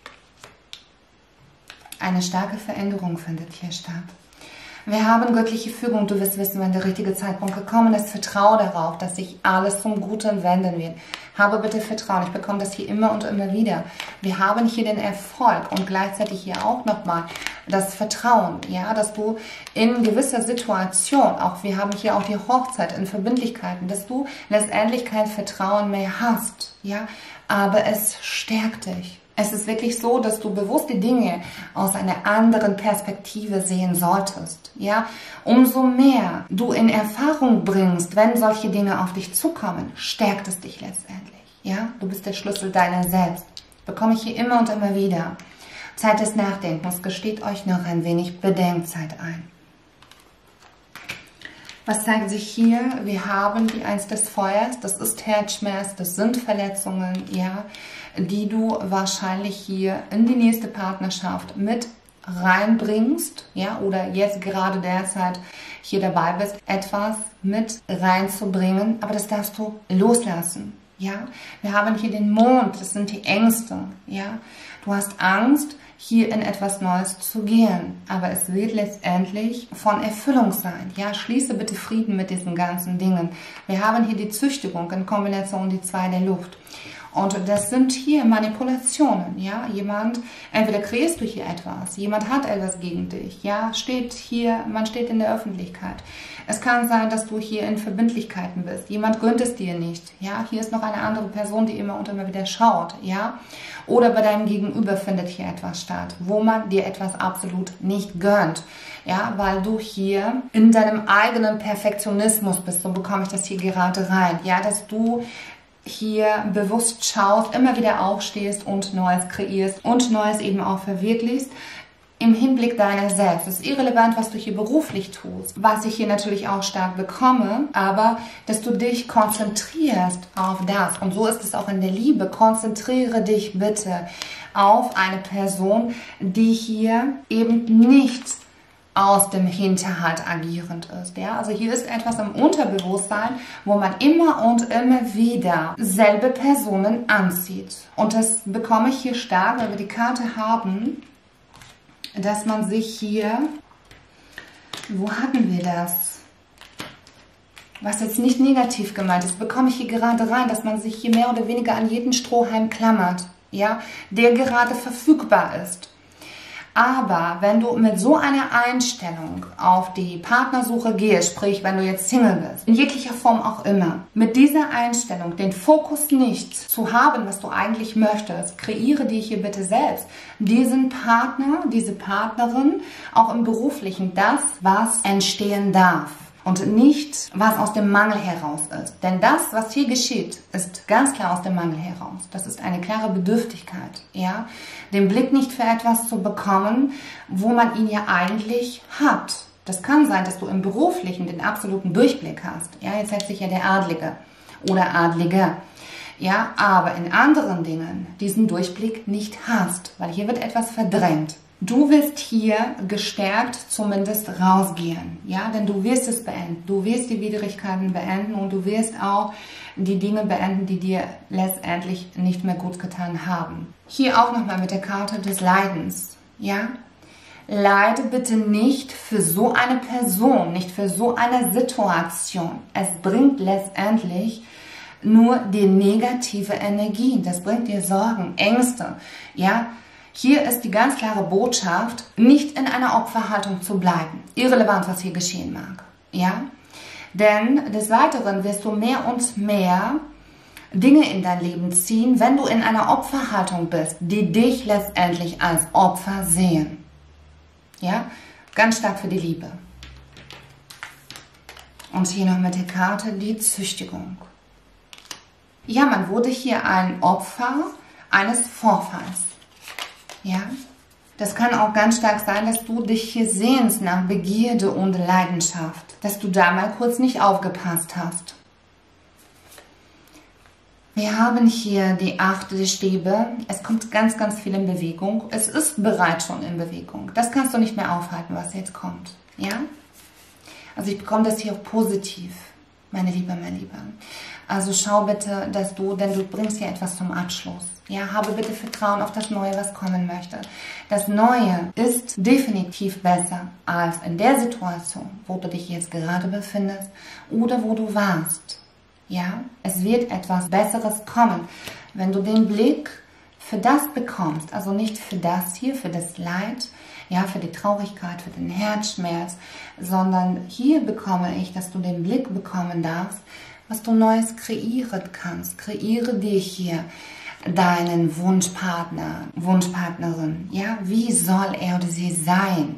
Eine starke Veränderung findet hier statt. Wir haben göttliche Fügung. Du wirst wissen, wenn der richtige Zeitpunkt gekommen ist. Vertraue darauf, dass sich alles zum Guten wenden wird. Habe bitte Vertrauen. Ich bekomme das hier immer und immer wieder. Wir haben hier den Erfolg und gleichzeitig hier auch nochmal das Vertrauen, ja, dass du in gewisser Situation, auch wir haben hier auch die Hochzeit in Verbindlichkeiten, dass du letztendlich kein Vertrauen mehr hast, ja, aber es stärkt dich. Es ist wirklich so, dass du bewusst die Dinge aus einer anderen Perspektive sehen solltest. Ja? Umso mehr du in Erfahrung bringst, wenn solche Dinge auf dich zukommen, stärkt es dich letztendlich. Ja? Du bist der Schlüssel deiner selbst. Bekomme ich hier immer und immer wieder. Zeit des Nachdenkens, gesteht euch noch ein wenig Bedenkzeit ein. Was zeigt sich hier? Wir haben die Eins des Feuers, das ist Herzschmerz, das sind Verletzungen, ja, die du wahrscheinlich hier in die nächste Partnerschaft mit reinbringst, ja, oder jetzt gerade derzeit hier dabei bist, etwas mit reinzubringen, aber das darfst du loslassen, ja. Wir haben hier den Mond, das sind die Ängste, ja. Du hast Angst, hier in etwas Neues zu gehen. Aber es wird letztendlich von Erfüllung sein. Ja, schließe bitte Frieden mit diesen ganzen Dingen. Wir haben hier die Züchtigung in Kombination die zwei der Luft. Und das sind hier Manipulationen, ja. Jemand, entweder kreierst du hier etwas, jemand hat etwas gegen dich, ja. Steht hier, man steht in der Öffentlichkeit. Es kann sein, dass du hier in Verbindlichkeiten bist. Jemand gönnt es dir nicht, ja. Hier ist noch eine andere Person, die immer und immer wieder schaut, ja. Oder bei deinem Gegenüber findet hier etwas statt, wo man dir etwas absolut nicht gönnt, ja. Weil du hier in deinem eigenen Perfektionismus bist, so bekomme ich das hier gerade rein, ja. Dass du hier bewusst schaust, immer wieder aufstehst und Neues kreierst und Neues eben auch verwirklichst im Hinblick deiner selbst. Es ist irrelevant, was du hier beruflich tust, was ich hier natürlich auch stark bekomme, aber dass du dich konzentrierst auf das. Und so ist es auch in der Liebe. Konzentriere dich bitte auf eine Person, die hier eben nicht aus dem Hinterhalt agierend ist. Ja? Also hier ist etwas im Unterbewusstsein, wo man immer und immer wieder selbe Personen anzieht. Und das bekomme ich hier stark, weil wir die Karte haben, dass man sich hier, wo hatten wir das? Was jetzt nicht negativ gemeint ist, bekomme ich hier gerade rein, dass man sich hier mehr oder weniger an jeden Strohhalm klammert, ja? Der gerade verfügbar ist. Aber wenn du mit so einer Einstellung auf die Partnersuche gehst, sprich, wenn du jetzt Single bist, in jeglicher Form auch immer, mit dieser Einstellung den Fokus nicht zu haben, was du eigentlich möchtest, kreiere dir hier bitte selbst diesen Partner, diese Partnerin, auch im Beruflichen, das, was entstehen darf. Und nicht, was aus dem Mangel heraus ist. Denn das, was hier geschieht, ist ganz klar aus dem Mangel heraus. Das ist eine klare Bedürftigkeit, ja, den Blick nicht für etwas zu bekommen, wo man ihn ja eigentlich hat. Das kann sein, dass du im Beruflichen den absoluten Durchblick hast. Ja, jetzt setzt sich ja der Adlige oder Adlige. Ja, aber in anderen Dingen diesen Durchblick nicht hast, weil hier wird etwas verdrängt. Du wirst hier gestärkt zumindest rausgehen, ja, denn du wirst es beenden. Du wirst die Widrigkeiten beenden und du wirst auch die Dinge beenden, die dir letztendlich nicht mehr gut getan haben. Hier auch nochmal mit der Karte des Leidens, ja. Leide bitte nicht für so eine Person, nicht für so eine Situation. Es bringt letztendlich nur die negative Energie. Das bringt dir Sorgen, Ängste, ja. Hier ist die ganz klare Botschaft, nicht in einer Opferhaltung zu bleiben. Irrelevant, was hier geschehen mag. Ja? Denn des Weiteren wirst du mehr und mehr Dinge in dein Leben ziehen, wenn du in einer Opferhaltung bist, die dich letztendlich als Opfer sehen. Ja? Ganz stark für die Liebe. Und hier noch mit der Karte die Züchtigung. Ja, man wurde hier ein Opfer eines Vorfalls. Ja, das kann auch ganz stark sein, dass du dich hier sehnst nach Begierde und Leidenschaft, dass du da mal kurz nicht aufgepasst hast. Wir haben hier die Acht der Stäbe. Es kommt ganz, ganz viel in Bewegung. Es ist bereits schon in Bewegung. Das kannst du nicht mehr aufhalten, was jetzt kommt. Ja? Also ich bekomme das hier auch positiv, meine Liebe, mein Lieber. Also schau bitte, dass du, denn du bringst hier etwas zum Abschluss. Ja, habe bitte Vertrauen auf das Neue, was kommen möchte. Das Neue ist definitiv besser als in der Situation, wo du dich jetzt gerade befindest oder wo du warst. Ja, es wird etwas Besseres kommen, wenn du den Blick für das bekommst, also nicht für das hier, für das Leid, ja, für die Traurigkeit, für den Herzschmerz, sondern hier bekomme ich, dass du den Blick bekommen darfst, was du Neues kreieren kannst. Kreiere dir hier deinen Wunschpartner, Wunschpartnerin. Ja, wie soll er oder sie sein?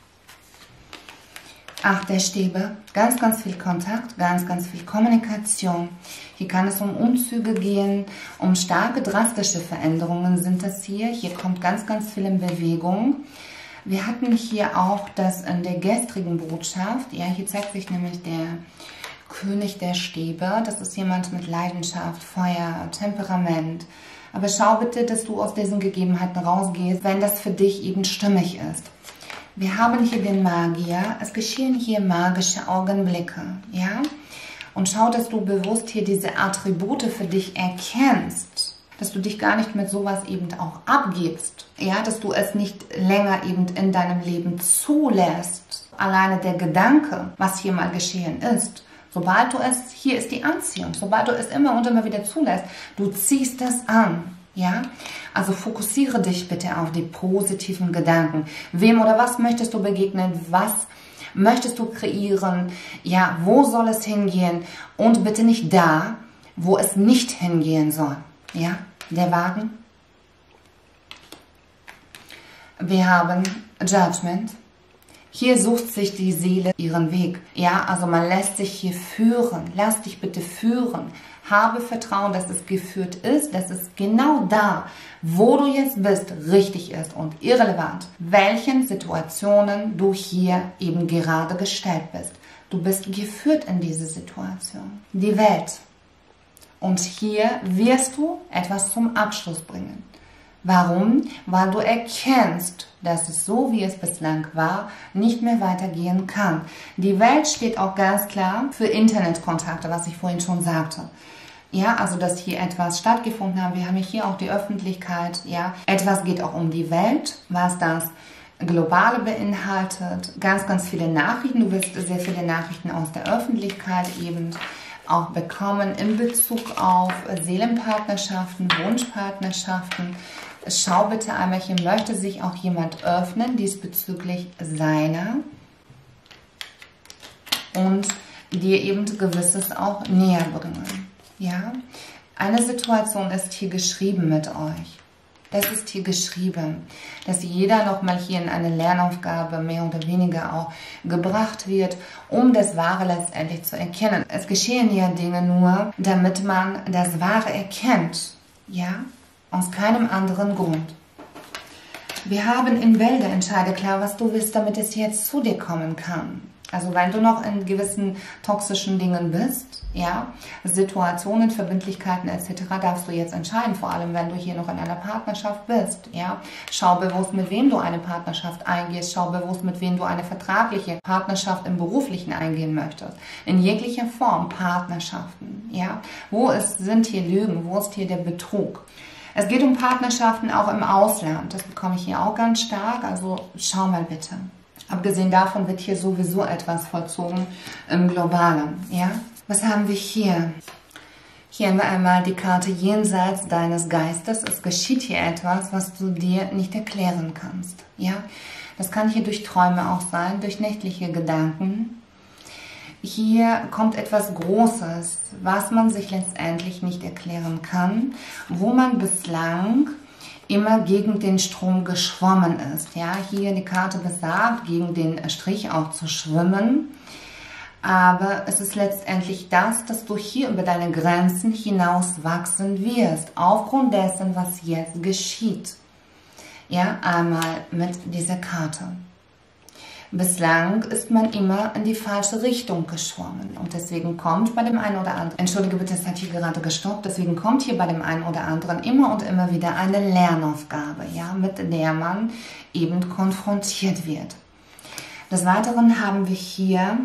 Acht der Stäbe, ganz, ganz viel Kontakt, ganz, ganz viel Kommunikation. Hier kann es um Umzüge gehen, um starke, drastische Veränderungen sind das hier. Hier kommt ganz, ganz viel in Bewegung. Wir hatten hier auch das in der gestrigen Botschaft. Ja, hier zeigt sich nämlich der König der Stäbe. Das ist jemand mit Leidenschaft, Feuer, Temperament. Aber schau bitte, dass du aus diesen Gegebenheiten rausgehst, wenn das für dich eben stimmig ist. Wir haben hier den Magier. Es geschehen hier magische Augenblicke. Ja? Und schau, dass du bewusst hier diese Attribute für dich erkennst. Dass du dich gar nicht mit sowas eben auch abgibst. Ja? Dass du es nicht länger eben in deinem Leben zulässt. Alleine der Gedanke, was hier mal geschehen ist, Sobald du es, hier ist die Anziehung, sobald du es immer und immer wieder zulässt, du ziehst es an. Ja, also fokussiere dich bitte auf die positiven Gedanken. Wem oder was möchtest du begegnen? Was möchtest du kreieren? Ja, wo soll es hingehen? Und bitte nicht da, wo es nicht hingehen soll. Ja, der Wagen. Wir haben Judgment. Hier sucht sich die Seele ihren Weg. Ja, also man lässt sich hier führen. Lass dich bitte führen. Habe Vertrauen, dass es geführt ist, dass es genau da, wo du jetzt bist, richtig ist und irrelevant, welchen Situationen du hier eben gerade gestellt bist. Du bist geführt in diese Situation. Die Welt. Und hier wirst du etwas zum Abschluss bringen. Warum? Weil du erkennst, dass es so, wie es bislang war, nicht mehr weitergehen kann. Die Welt steht auch ganz klar für Internetkontakte, was ich vorhin schon sagte. Ja, also dass hier etwas stattgefunden hat. Wir haben hier auch die Öffentlichkeit. Ja, etwas geht auch um die Welt, was das Globale beinhaltet. Ganz, ganz viele Nachrichten. Du wirst sehr viele Nachrichten aus der Öffentlichkeit eben auch bekommen in Bezug auf Seelenpartnerschaften, Wunschpartnerschaften. Schau bitte einmal, hier möchte sich auch jemand öffnen diesbezüglich seiner und dir eben Gewisses auch näher bringen. Ja, eine Situation ist hier geschrieben mit euch. Das ist hier geschrieben, dass jeder nochmal hier in eine Lernaufgabe mehr oder weniger auch gebracht wird, um das Wahre letztendlich zu erkennen. Es geschehen ja Dinge nur, damit man das Wahre erkennt. Ja, aus keinem anderen Grund. Wir haben in Wälder, entscheide klar, was du willst, damit es jetzt zu dir kommen kann. Also wenn du noch in gewissen toxischen Dingen bist, ja, Situationen, Verbindlichkeiten et cetera, darfst du jetzt entscheiden, vor allem wenn du hier noch in einer Partnerschaft bist, ja. Schau bewusst, mit wem du eine Partnerschaft eingehst, schau bewusst, mit wem du eine vertragliche Partnerschaft im Beruflichen eingehen möchtest. In jeglicher Form Partnerschaften, ja. Wo ist, sind hier Lügen, wo ist hier der Betrug? Es geht um Partnerschaften auch im Ausland, das bekomme ich hier auch ganz stark, also schau mal bitte. Abgesehen davon wird hier sowieso etwas vollzogen im Globalen. Ja? Was haben wir hier? Hier haben wir einmal die Karte jenseits deines Geistes. Es geschieht hier etwas, was du dir nicht erklären kannst. Ja? Das kann hier durch Träume auch sein, durch nächtliche Gedanken. Hier kommt etwas Großes, was man sich letztendlich nicht erklären kann, wo man bislang immer gegen den Strom geschwommen ist. Ja, hier die Karte besagt, gegen den Strich auch zu schwimmen. Aber es ist letztendlich das, dass du hier über deine Grenzen hinaus wachsen wirst, aufgrund dessen, was jetzt geschieht. Ja, einmal mit dieser Karte. Bislang ist man immer in die falsche Richtung geschwommen und deswegen kommt bei dem einen oder anderen, entschuldige bitte, es hat hier gerade gestoppt, deswegen kommt hier bei dem einen oder anderen immer und immer wieder eine Lernaufgabe, ja, mit der man eben konfrontiert wird. Des Weiteren haben wir hier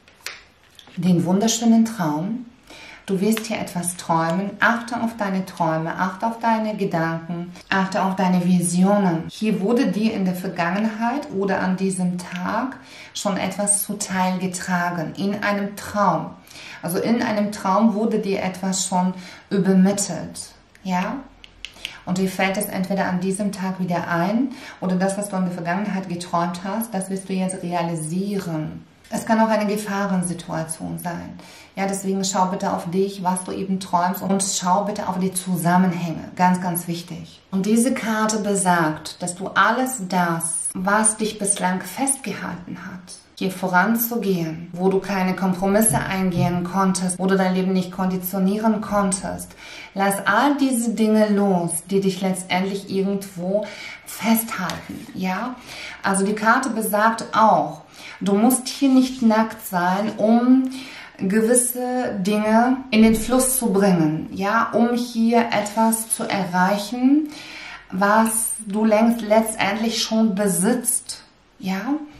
den wunderschönen Traum. Du wirst hier etwas träumen. Achte auf deine Träume, achte auf deine Gedanken, achte auf deine Visionen. Hier wurde dir in der Vergangenheit oder an diesem Tag schon etwas zuteil getragen, in einem Traum. Also in einem Traum wurde dir etwas schon übermittelt, ja? Und dir fällt es entweder an diesem Tag wieder ein oder das, was du in der Vergangenheit geträumt hast, das wirst du jetzt realisieren. Es kann auch eine Gefahrensituation sein. Ja, deswegen schau bitte auf dich, was du eben träumst und schau bitte auf die Zusammenhänge. Ganz, ganz wichtig. Und diese Karte besagt, dass du alles das, was dich bislang festgehalten hat, hier voranzugehen, wo du keine Kompromisse eingehen konntest, wo du dein Leben nicht konditionieren konntest. Lass all diese Dinge los, die dich letztendlich irgendwo festhalten. Ja, also die Karte besagt auch, du musst hier nicht nackt sein, um gewisse Dinge in den Fluss zu bringen, ja, um hier etwas zu erreichen, was du längst letztendlich schon besitzt, ja.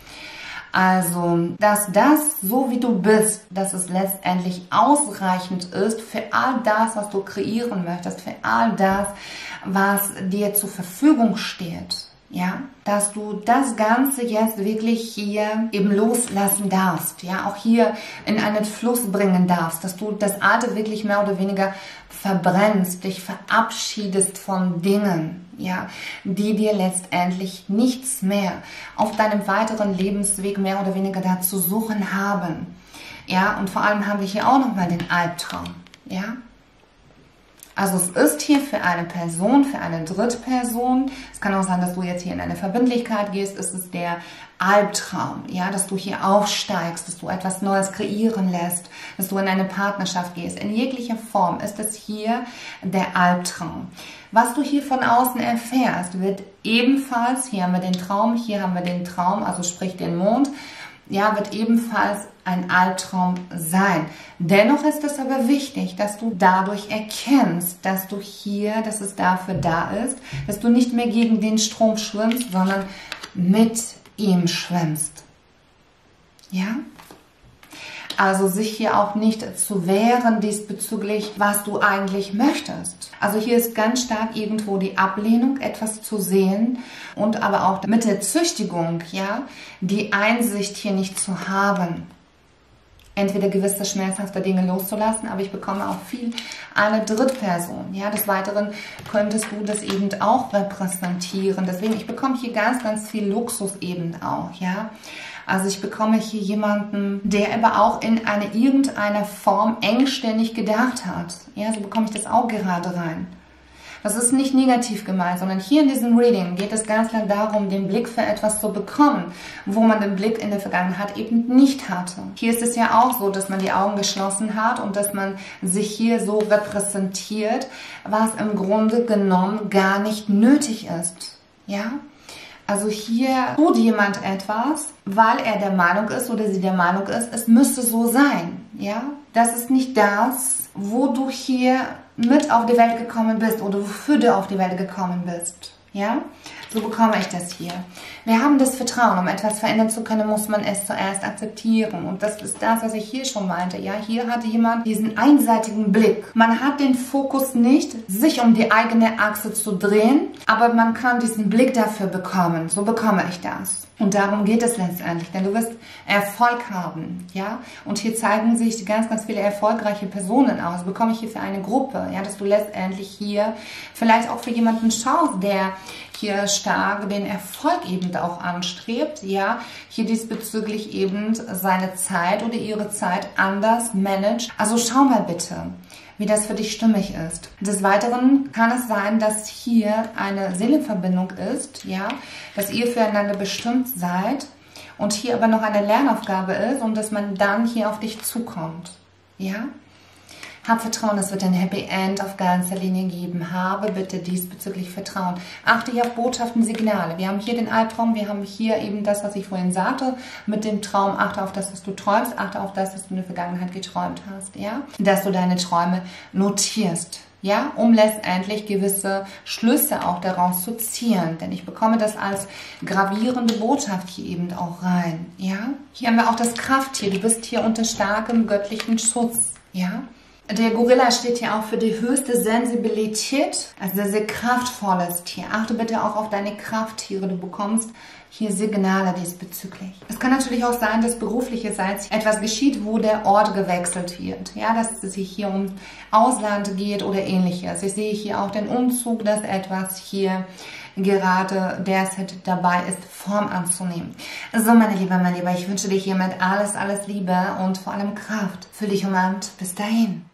Also, dass das, so wie du bist, dass es letztendlich ausreichend ist für all das, was du kreieren möchtest, für all das, was dir zur Verfügung steht, Ja, dass du das Ganze jetzt wirklich hier eben loslassen darfst, ja, auch hier in einen Fluss bringen darfst, dass du das Alte wirklich mehr oder weniger verbrennst, dich verabschiedest von Dingen, ja, die dir letztendlich nichts mehr auf deinem weiteren Lebensweg mehr oder weniger da zu suchen haben, ja, und vor allem haben wir hier auch nochmal den Albtraum, ja. Also es ist hier für eine Person, für eine Drittperson, es kann auch sein, dass du jetzt hier in eine Verbindlichkeit gehst, ist es der Albtraum, ja, dass du hier aufsteigst, dass du etwas Neues kreieren lässt, dass du in eine Partnerschaft gehst. In jeglicher Form ist es hier der Albtraum. Was du hier von außen erfährst, wird ebenfalls, hier haben wir den Traum, hier haben wir den Traum, also sprich den Mond, ja, wird ebenfalls ein Albtraum sein. Dennoch ist es aber wichtig, dass du dadurch erkennst, dass du hier, dass es dafür da ist, dass du nicht mehr gegen den Strom schwimmst, sondern mit ihm schwimmst. Ja? Also sich hier auch nicht zu wehren diesbezüglich, was du eigentlich möchtest. Also hier ist ganz stark irgendwo die Ablehnung, etwas zu sehen und aber auch mit der Züchtigung, ja, die Einsicht hier nicht zu haben. Entweder gewisse schmerzhafte Dinge loszulassen, aber ich bekomme auch viel eine Drittperson. Ja, des Weiteren könntest du das eben auch repräsentieren. Deswegen, ich bekomme hier ganz, ganz viel Luxus eben auch, ja. Also ich bekomme hier jemanden, der aber auch in eine irgendeiner Form engständig gedacht hat. Ja, so bekomme ich das auch gerade rein. Das ist nicht negativ gemeint, sondern hier in diesem Reading geht es ganz klar darum, den Blick für etwas zu bekommen, wo man den Blick in der Vergangenheit eben nicht hatte. Hier ist es ja auch so, dass man die Augen geschlossen hat und dass man sich hier so repräsentiert, was im Grunde genommen gar nicht nötig ist. Ja? Also hier tut jemand etwas, weil er der Meinung ist oder sie der Meinung ist, es müsste so sein. Ja? Das ist nicht das, wo du hier mit auf die Welt gekommen bist oder wofür du auf die Welt gekommen bist. Ja? So bekomme ich das hier. Wir haben das Vertrauen, um etwas verändern zu können, muss man es zuerst akzeptieren. Und das ist das, was ich hier schon meinte. Ja, hier hat jemand diesen einseitigen Blick. Man hat den Fokus nicht, sich um die eigene Achse zu drehen, aber man kann diesen Blick dafür bekommen. So bekomme ich das. Und darum geht es letztendlich, denn du wirst Erfolg haben, ja. Und hier zeigen sich ganz, ganz viele erfolgreiche Personen aus. Bekomme ich hier für eine Gruppe, ja, dass du letztendlich hier vielleicht auch für jemanden schaust, der hier stark den Erfolg eben auch anstrebt, ja, hier diesbezüglich eben seine Zeit oder ihre Zeit anders managt. Also schau mal bitte, wie das für dich stimmig ist. Des Weiteren kann es sein, dass hier eine Seelenverbindung ist, ja, dass ihr füreinander bestimmt seid und hier aber noch eine Lernaufgabe ist und dass man dann hier auf dich zukommt, ja. Hab Vertrauen, es wird ein Happy End auf ganzer Linie geben. Habe bitte diesbezüglich Vertrauen. Achte hier auf Botschaften, Signale. Wir haben hier den Albtraum, wir haben hier eben das, was ich vorhin sagte, mit dem Traum. Achte auf das, was du träumst. Achte auf das, was du in der Vergangenheit geträumt hast. Ja? Dass du deine Träume notierst. Ja, um letztendlich gewisse Schlüsse auch daraus zu ziehen. Denn ich bekomme das als gravierende Botschaft hier eben auch rein. Ja? Hier haben wir auch das Krafttier. Du bist hier unter starkem göttlichen Schutz. Ja? Der Gorilla steht hier auch für die höchste Sensibilität, also sehr, sehr kraftvolles Tier. Achte bitte auch auf deine Krafttiere, du bekommst hier Signale diesbezüglich. Es kann natürlich auch sein, dass beruflicherseits etwas geschieht, wo der Ort gewechselt wird. Ja, dass es sich hier um Ausland geht oder ähnliches. Ich sehe hier auch den Umzug, dass etwas hier gerade derzeit dabei ist, Form anzunehmen. So, meine Liebe, mein Lieber, ich wünsche dir hiermit alles, alles Liebe und vor allem Kraft. Fühl dich umarmt. Bis dahin.